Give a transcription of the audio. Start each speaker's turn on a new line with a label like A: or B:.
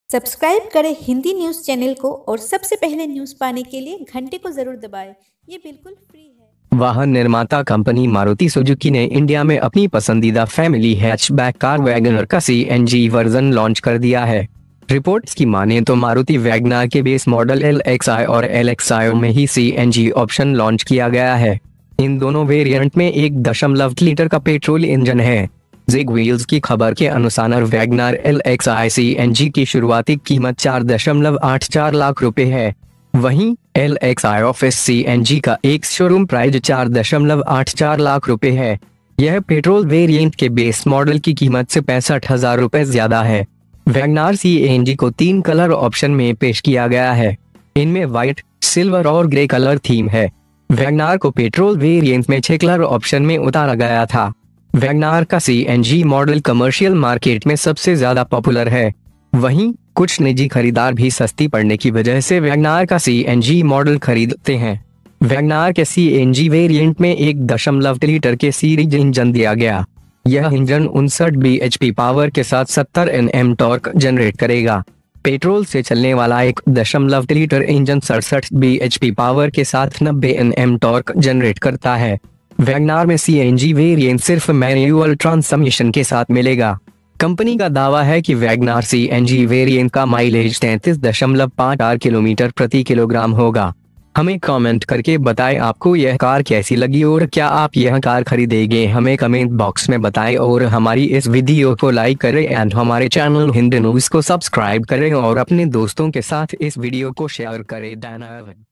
A: Subscribe करें Hindi news channel को और सबसे पहले न्यूज़ पाने के लिए घंटे को जरूर दबाएं। ये बिल्कुल फ्री है।
B: वाहन निर्माता कंपनी मारुति सुजुकी ने इंडिया में अपनी पसंदीदा फैमिली हैचबैक कार वैगनर का सीएनजी वर्जन लॉन्च कर दिया है। रिपोर्ट्स की माने तो मारुति वैगनर के बेस मॉडल LXi और LXi में ही सीएनजी ऑप्शन लॉन्च किया गया है। इन दोनों वेरिएंट में 1.8 लीटर का पेट्रोल इंजन है। जिग व्हील्स की खबर के अनुसार वैगनर LXi सीएनजी की शुरुआती कीमत 4.84 लाख रुपए है। वहीं LXi ऑफिस सीएनजी का एक शोरूम प्राइस 4.84 लाख रुपए है। यह पेट्रोल वेरिएंट के बेस मॉडल की कीमत से 65,000 रुपए ज्यादा है। वैगनर सीएनजी को 3 कलर ऑप्शन में पेश किया गया है। इनमें व्हाइट, सिल्वर और ग्रे कलर थीम है। वैगनर को पेट्रोल वेरिएंट में 6 कलर ऑप्शन में उतारा गया था। वैगनर का सीएनजी मॉडल कमर्शियल मार्केट में सबसे ज्यादा पॉपुलर है। वहीं कुछ निजी खरीदार भी सस्ती पड़ने की वजह से वैगनर का सीएनजी मॉडल खरीदते हैं। वैगनर के सीएनजी वेरिएंट में 1.8 लीटर के सीरीज इंजन दिया गया। यह इंजन 59 bhp पावर के साथ 70 Nm टॉर्क जनरेट करेगा। पेट्रोल से चलने वाला 1.8 लीटर इंजन 67 bhp पावर के साथ 90 Nm टॉर्क जनरेट करता है। वैगनर में सीएनजी वेरिएंट सिर्फ मैनुअल ट्रांसमिशन के साथ मिलेगा। कंपनी का दावा है कि वैगनर सीएनजी वेरिएंट का माइलेज 33.58 किलोमीटर प्रति किलोग्राम होगा। हमें कमेंट करके बताएं आपको यह कार कैसी लगी और क्या आप यह कार खरीदेंगे। हमें कमेंट बॉक्स में बताएं और हमारी इस वीडियो को लाइक करें एंड हमारे चैनल हिंदी न्यूज़ को सब्सक्राइब करें और अपने दोस्तों के साथ इस वीडियो को शेयर करें। धन्यवाद।